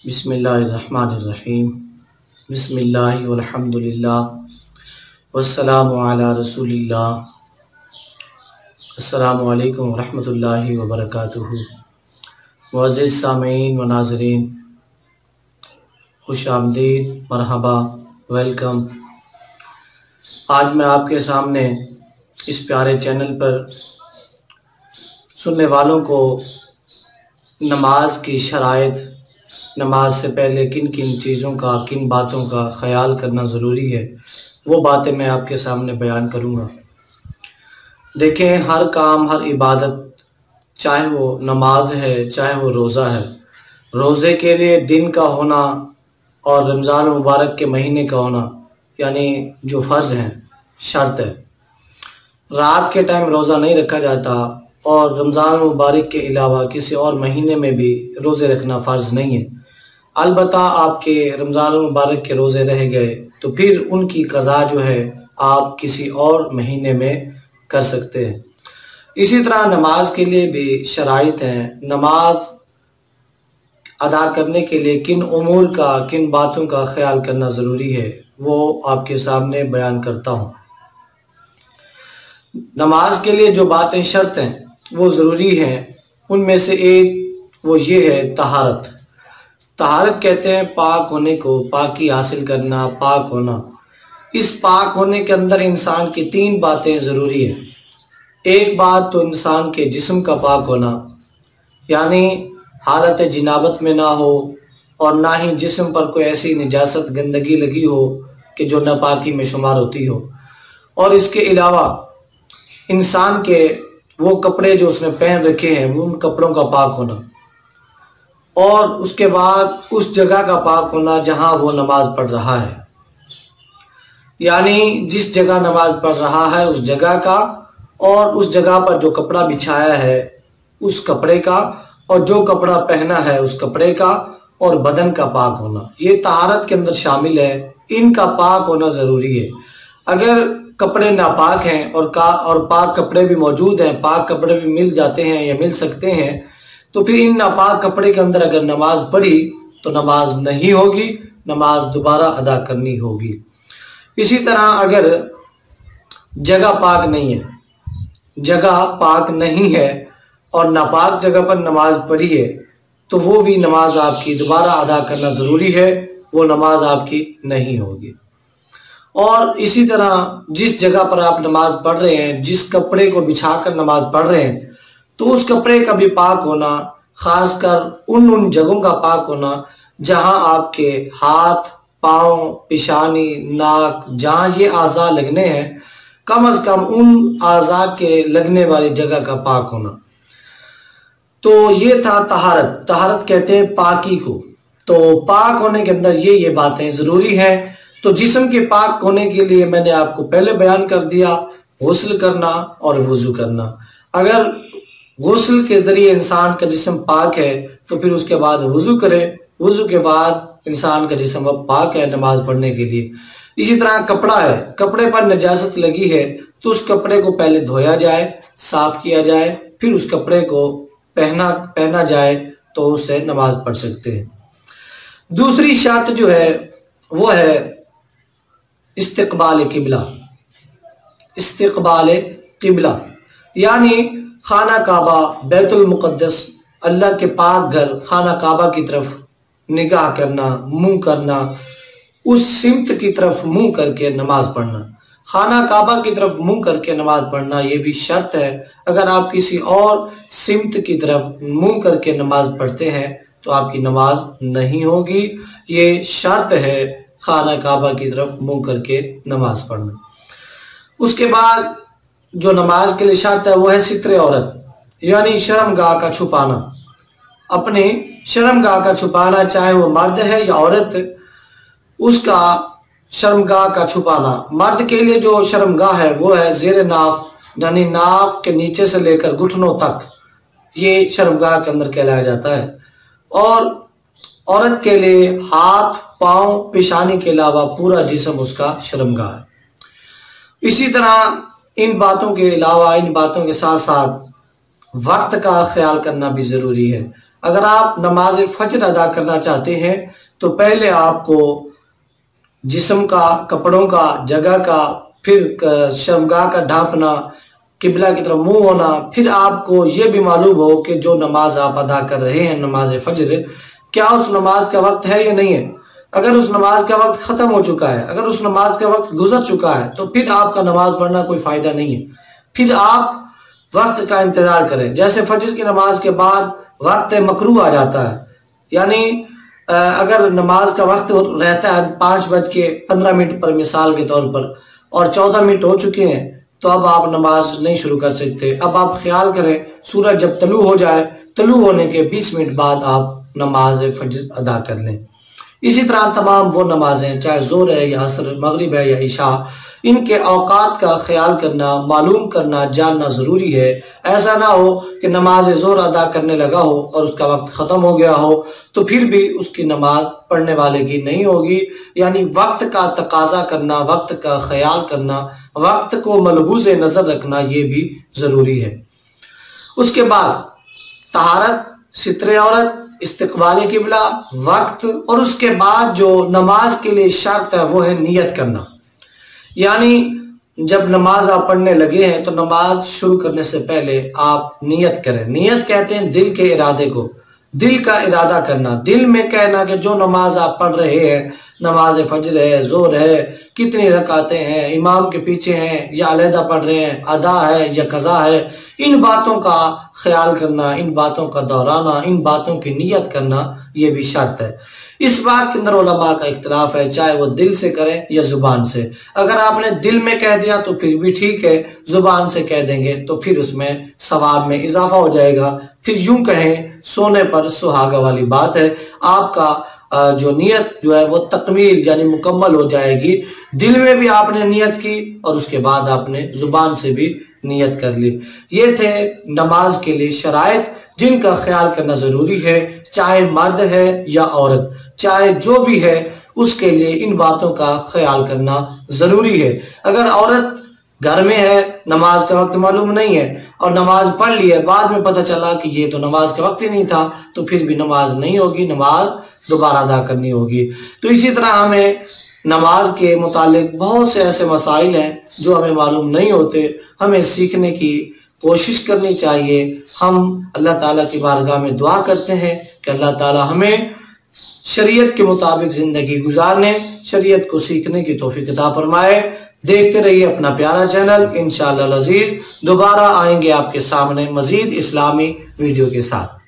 بسم اللہ الرحمن الرحیم بسم اللہ والحمدللہ والسلام علی رسول اللہ۔ السلام علیکم ورحمۃ اللہ وبرکاتہ۔ معزز سامعین و ناظرین، خوش آمدید، مرحبا، ویلکم۔ آج میں آپ کے سامنے اس پیارے چینل پر سننے والوں کو نماز کی شرائط، نماز سے پہلے کن کن چیزوں کا، کن باتوں کا خیال کرنا ضروری ہے، وہ باتیں میں آپ کے سامنے بیان کروں گا۔ دیکھیں، ہر کام، ہر عبادت، چاہے وہ نماز ہے، چاہے وہ روزہ ہے، روزے کے لیے دن کا ہونا اور رمضان مبارک کے مہینے کا ہونا، یعنی جو فرض ہیں، شرط ہے۔ رات کے ٹائم روزہ نہیں رکھا جاتا، اور رمضان مبارک کے علاوہ کسی اور مہینے میں بھی روزے رکھنا فرض نہیں ہے۔ البتہ آپ کے رمضان مبارک کے روزے رہ گئے تو پھر ان کی قضا جو ہے آپ کسی اور مہینے میں کر سکتے ہیں۔ اسی طرح نماز کے لیے بھی شرائط ہیں۔ نماز ادا کرنے کے لیے کن امور کا، کن باتوں کا خیال کرنا ضروری ہے، وہ آپ کے سامنے بیان کرتا ہوں۔ نماز کے لیے جو باتیں شرط ہیں وہ ضروری ہیں، ان میں سے ایک وہ یہ ہے طہارت۔ طہارت کہتے ہیں پاک ہونے کو، پاکی حاصل کرنا، پاک ہونا۔ اس پاک ہونے کے اندر انسان کی تین باتیں ضروری ہیں۔ ایک بات تو انسان کے جسم کا پاک ہونا، یعنی حالت جنابت میں نہ ہو، اور نہ ہی جسم پر کوئی ایسی نجاست، گندگی لگی ہو کہ جو ناپاکی میں شمار ہوتی ہو۔ اور اس کے علاوہ انسان کے وہ کپڑے جو اس نے پہن رکھے ہیں، ان کپڑوں کا پاک ہونا، اور اس کے بعد اس جگہ کا پاک ہونا جہاں وہ نماز پڑھ رہا ہے، یعنی جس جگہ نماز پڑھ رہا ہے اس جگہ کا، اور اس جگہ پر جو کپڑا بچھایا ہے اس کپڑے کا، اور جو کپڑا پہنا ہے اس کپڑے کا، اور بدن کا پاک ہونا۔ یہ طہارت کے اندر شامل ہے، ان کا پاک ہونا ضروری ہے۔ اگر کپڑے ناپاک ہیں اور پاک کپڑے بھی موجود ہیں، پاک کپڑے بھی مل جاتے ہیں یا مل سکتے ہیں، تو پھر ان ناپاک کپڑے کے اندر اگر نماز پڑھی تو نماز نہیں ہوگی، نماز دوبارہ ادا کرنی ہوگی۔ اسی طرح اگر جگہ پاک نہیں ہے، جگہ پاک نہیں ہے اور ناپاک جگہ پر نماز پڑھی ہے، تو وہ بھی نماز آپ کی دوبارہ ادا کرنا ضروری ہے، وہ نماز آپ کی نہیں ہوگی۔ اور اسی طرح جس جگہ پر آپ نماز پڑھ رہے ہیں، جس کپڑے کو بچھا کر نماز پڑھ رہے ہیں، تو اس کپڑے کا بھی پاک ہونا، خاص کر ان جگہوں کا پاک ہونا جہاں آپ کے ہاتھ، پاؤں، پیشانی، ناک، جہاں یہ اعضاء لگنے ہیں، کم از کم ان اعضاء کے لگنے والی جگہ کا پاک ہونا۔ تو یہ تھا طہارت۔ طہارت کہتے ہیں پاکی کو۔ تو پاک ہونے کے اندر یہ باتیں ضروری ہیں۔ تو جسم کے پاک ہونے کے لیے میں نے آپ کو پہلے بیان کر دیا، غسل کرنا اور وضو کرنا۔ اگر غسل کے ذریعے انسان کا جسم پاک ہے تو پھر اس کے بعد وضو کرے، وضو کے بعد انسان کا جسم اب پاک ہے نماز پڑھنے کے لیے۔ اسی طرح کپڑا ہے، کپڑے پر نجاست لگی ہے تو اس کپڑے کو پہلے دھویا جائے، صاف کیا جائے، پھر اس کپڑے کو پہنا جائے تو اس سے نماز پڑھ سکتے ہیں۔ دوسری شرط جو ہے وہ ہے استقبال قبلہ۔ استقبال قبلہ یعنی خانہ کعبہ، بیت المقدس، اللہ کے پاک گھر خانہ کعبہ کی طرف نگاہ کرنا، منہ کرنا، اس سمت کی طرف منہ کر کے نماز پڑھنا۔ خانہ کعبہ کی طرف منہ کر کے نماز پڑھنا یہ بھی شرط ہے۔ اگر آپ کسی اور سمت کی طرف منہ کر کے نماز پڑھتے ہیں تو آپ کی نماز نہیں ہوگی۔ یہ شرط ہے خانہ کعبہ کی طرف منہ کر کے نماز پڑھنا۔ اس کے بعد جو نماز کے لیے شرط ہے وہ ہے ستر عورت، یعنی شرمگاہ کا چھپانا۔ اپنے شرمگاہ کا چھپانا، چاہے وہ مرد ہے یا عورت، اس کا شرمگاہ کا چھپانا۔ مرد کے لیے جو شرمگاہ ہے وہ ہے زیر ناف، یعنی ناف کے نیچے سے لے کر گھٹنوں تک، یہ شرمگاہ کے اندر کہلایا جاتا ہے۔ اور عورت کے لیے ہاتھ، پاؤں، پیشانی کے علاوہ پورا جسم اس کا شرمگاہ ہے۔ اسی طرح ان باتوں کے علاوہ، ان باتوں کے ساتھ ساتھ وقت کا خیال کرنا بھی ضروری ہے۔ اگر آپ نماز فجر ادا کرنا چاہتے ہیں تو پہلے آپ کو جسم کا، کپڑوں کا، جگہ کا، پھر شرمگاہ کا ڈھانپنا، قبلہ کی طرف منہ ہونا، پھر آپ کو یہ بھی معلوم ہو کہ جو نماز آپ ادا کر رہے ہیں نماز فجر، کیا اس نماز کا وقت ہے یا نہیں ہے۔ اگر اس نماز کا وقت ختم ہو چکا ہے، اگر اس نماز کا وقت گزر چکا ہے، تو پھر آپ کا نماز پڑھنا کوئی فائدہ نہیں ہے۔ پھر آپ وقت کا انتظار کریں۔ جیسے فجر کی نماز کے بعد وقت مکروہ آ جاتا ہے، یعنی اگر نماز کا وقت رہتا ہے 5:15 پر مثال کے طور پر، اور 14 منٹ ہو چکے ہیں، تو اب آپ نماز نہیں شروع کر سکتے۔ اب آپ خیال کریں سورج جب طلوع ہو جائے، طلوع ہونے کے 20 منٹ بعد آپ نماز فجر ادا کر لیں۔ اسی طرح تمام وہ نمازیں، چاہے ظہر ہے یا عصر، مغرب ہے یا عشاء، ان کے اوقات کا خیال کرنا، معلوم کرنا، جاننا ضروری ہے۔ ایسا نہ ہو کہ نماز ظہر ادا کرنے لگا ہو اور اس کا وقت ختم ہو گیا ہو تو پھر بھی اس کی نماز پڑھنے والے کی نہیں ہوگی۔ یعنی وقت کا تقاضا کرنا، وقت کا خیال کرنا، وقت کو ملحوظ نظر رکھنا، یہ بھی ضروری ہے۔ اس کے بعد طہارت، ستر عورت، استقبال قبلہ، وقت، اور اس کے بعد جو نماز کے لیے شرط ہے وہ ہے نیت کرنا۔ یعنی جب نماز آپ پڑھنے لگے ہیں تو نماز شروع کرنے سے پہلے آپ نیت کریں۔ نیت کہتے ہیں دل کے ارادے کو، دل کا ارادہ کرنا، دل میں کہنا کہ جو نماز آپ پڑھ رہے ہیں، نماز فجر ہے، ظہر ہے، کتنی رکعتیں ہیں، امام کے پیچھے ہیں یا علیحدہ پڑھ رہے ہیں، ادا ہے یا قضا ہے، ان باتوں کا خیال کرنا، ان باتوں کا دہرانا، ان باتوں کی نیت کرنا، یہ بھی شرط ہے۔ اس بات کے اندر علماء کا اختلاف ہے، چاہے وہ دل سے کریں یا زبان سے۔ اگر آپ نے دل میں کہہ دیا تو پھر بھی ٹھیک ہے، زبان سے کہہ دیں گے تو پھر اس میں ثواب میں اضافہ ہو جائے گا۔ پھر یوں کہیں سونے پر سہاگا والی بات ہے، آپ کا جو نیت جو ہے وہ تکمیل یعنی مکمل ہو جائے گی۔ دل میں بھی آپ نے نیت کی اور اس کے بعد آپ نے زبان سے بھی نیت کر لی۔ یہ تھے نماز کے لیے شرائط جن کا خیال کرنا ضروری ہے، چاہے مرد ہے یا عورت، چاہے جو بھی ہے، اس کے لیے ان باتوں کا خیال کرنا ضروری ہے۔ اگر عورت گھر میں ہے، نماز کا وقت معلوم نہیں ہے اور نماز پڑھ لی ہے، بعد میں پتہ چلا کہ یہ تو نماز کا وقت ہی نہیں تھا، تو پھر بھی نماز نہیں ہوگی، نماز دوبارہ ادا کرنی ہوگی۔ تو اسی طرح ہمیں نماز کے متعلق بہت سے ایسے مسائل ہیں جو ہمیں معلوم نہیں ہوتے، ہمیں سیکھنے کی کوشش کرنی چاہیے۔ ہم اللہ تعالیٰ کی بارگاہ میں دعا کرتے ہیں کہ اللہ تعالیٰ ہمیں شریعت کے مطابق زندگی گزارنے، شریعت کو سیکھنے کی توفیق عطا فرمائے۔ دیکھتے رہیے اپنا پیارا چینل، انشاءاللہ العزیز دوبارہ آئیں گے آپ کے سامنے مزید اسلامی ویڈیو کے ساتھ۔